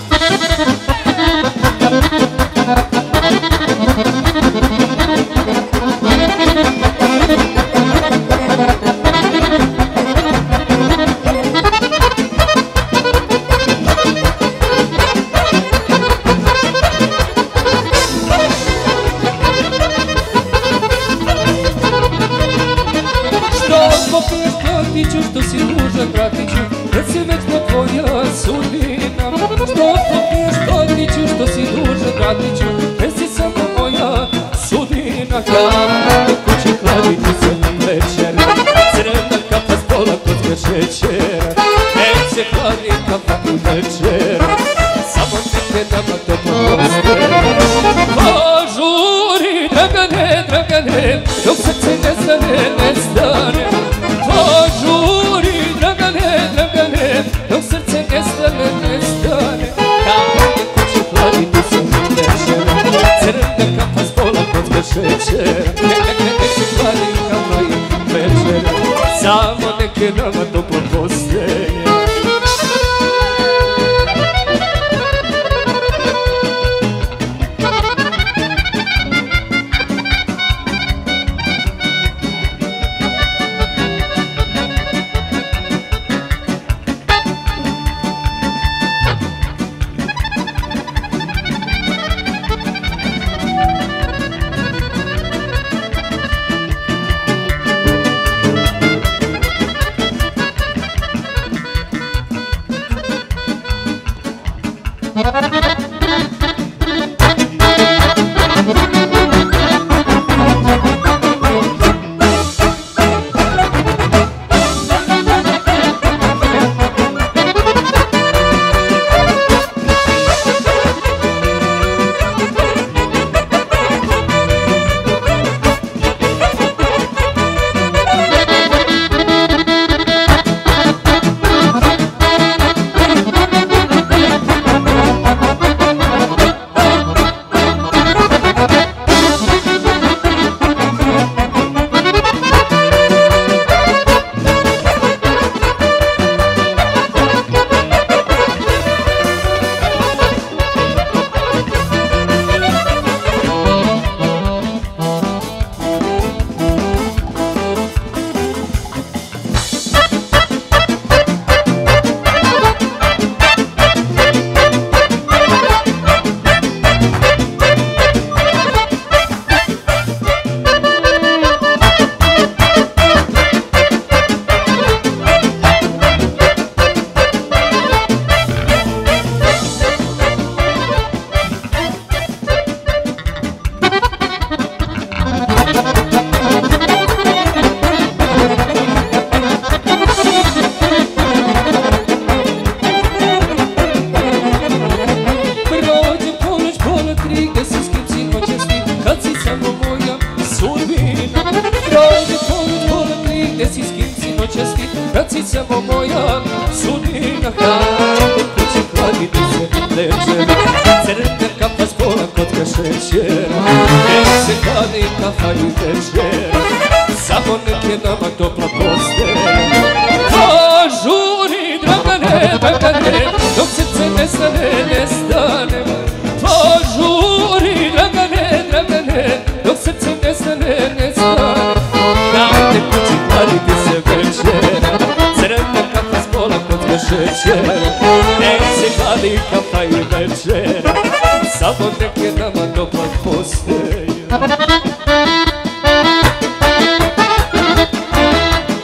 Što si dužan, bratiću, kad si večno tvoja sudbina. Što popiješ, bratiću, što si dužan, bratiću, kad si samo moja sudbina. Kako kući hladiti se večer, crna kafa s pola kocka šećer, nek se hladi kafa i večer, samo neke nama to postoje. Požuri, Dragane, Dragane, dok srce ne stane, ne stane. Požuri, Dragane, Dragane, dok srce ne stane, ne stane. Kako je kući hladiti se večer, crna kafa s pola kocka šećer, nek se hladi kafa i večer, samo neke nama toplo postaje. Bracica moja sudbina, kako kući hladiti se večer, crna kafa s pola kocka šećer, nek se hladi kafa i večer, samo neke nama topla postaje. Požuri, Dragane, Dragane, dok srce ne stane, ne stane. Požuri, Dragane, Dragane, dok srce ne stane, ne stane. Kako kući hladiti se večer, crna kafa s pola kocka šećer, nek se hladi kafa i večer, samo neke nama topla postaje.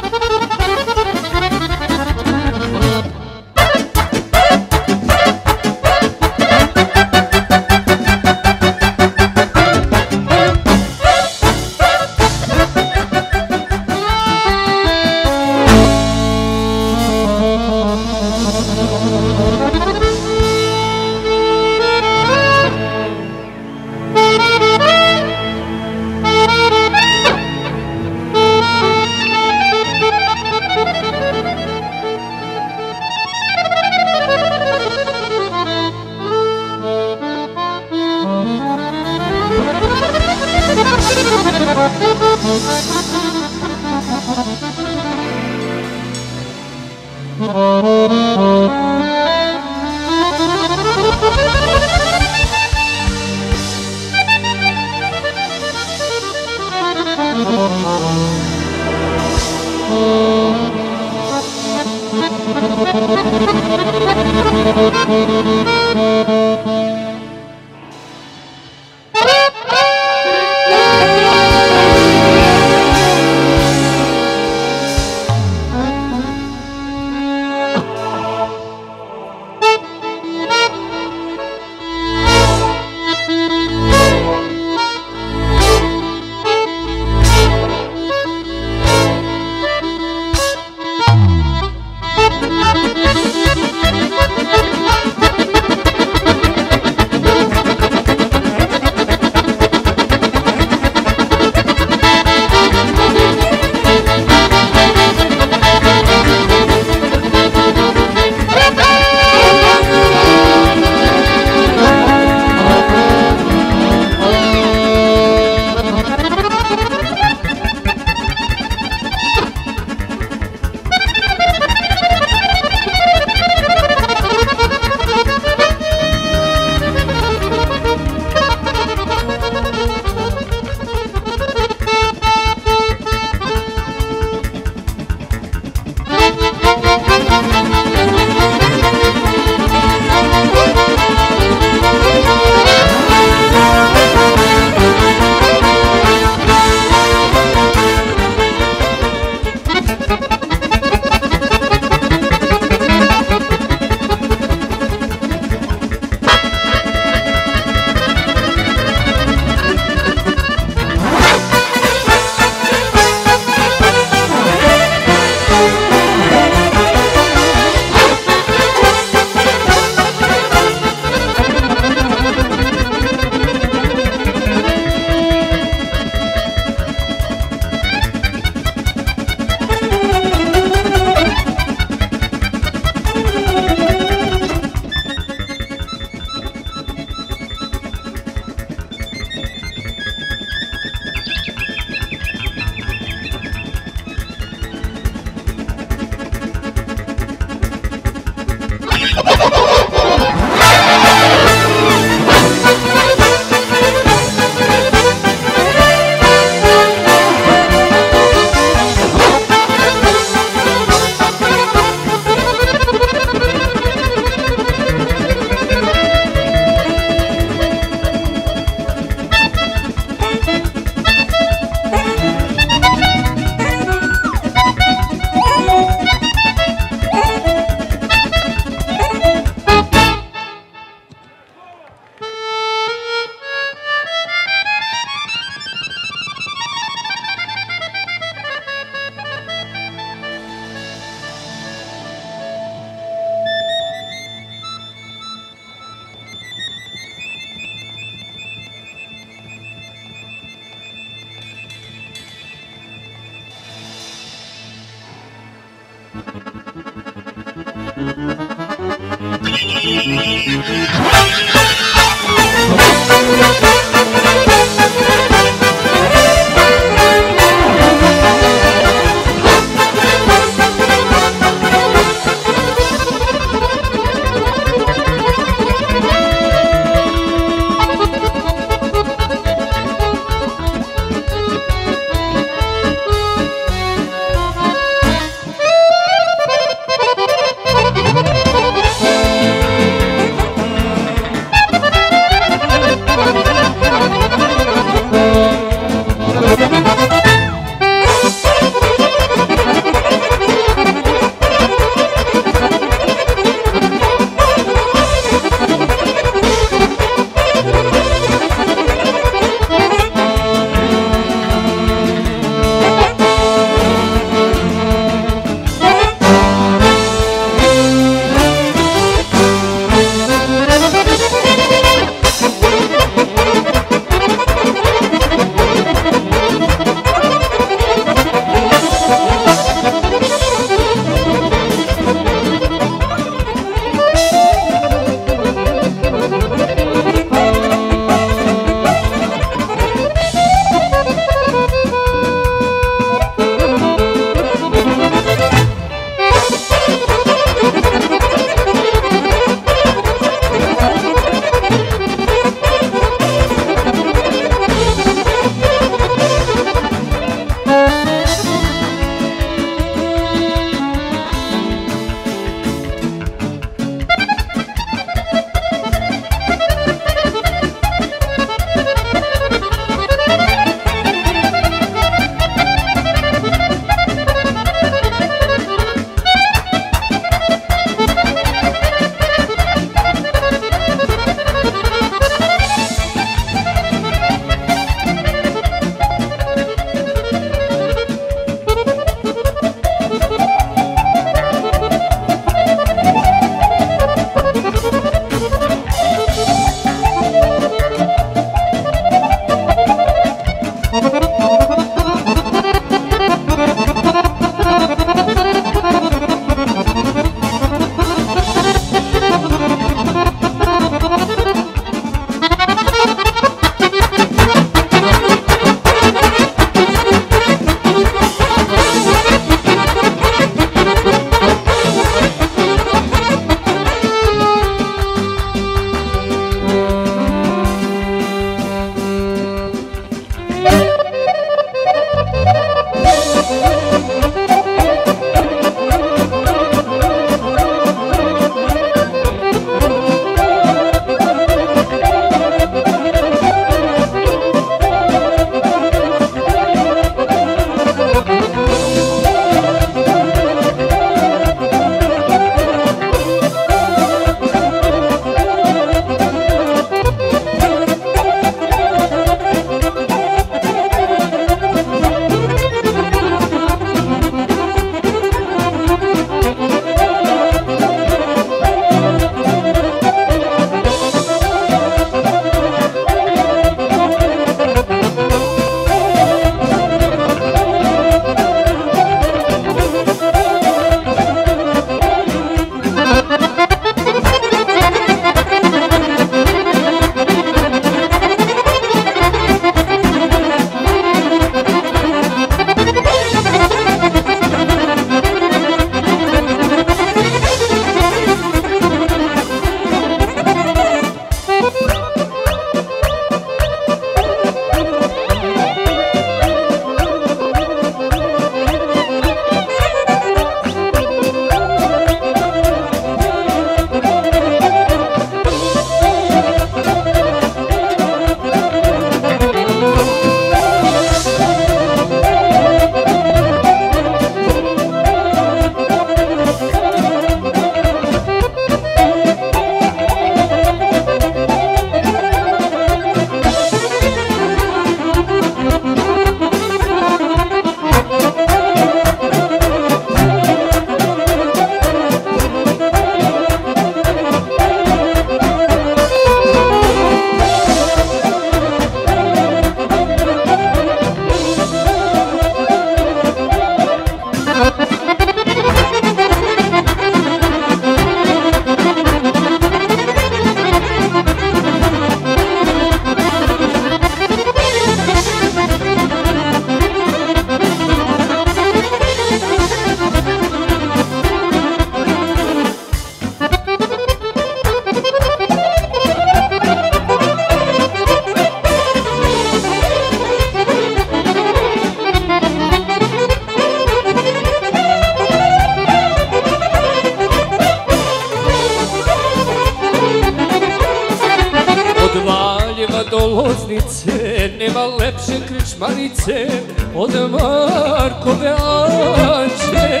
dușmanice od Markove Anđe.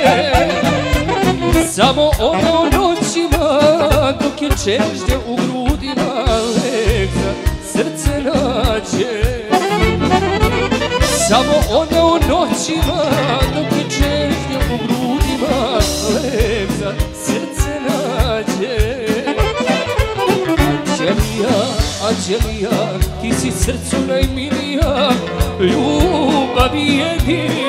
Samo ona u noćima dok je čežnje u grudima lekla srce nađe. Samo ona u noćima dok je čežnje u grudima lekla srce nađe. Anđelija, Anđelija, ti si srcu najmilija, ljubav jedina.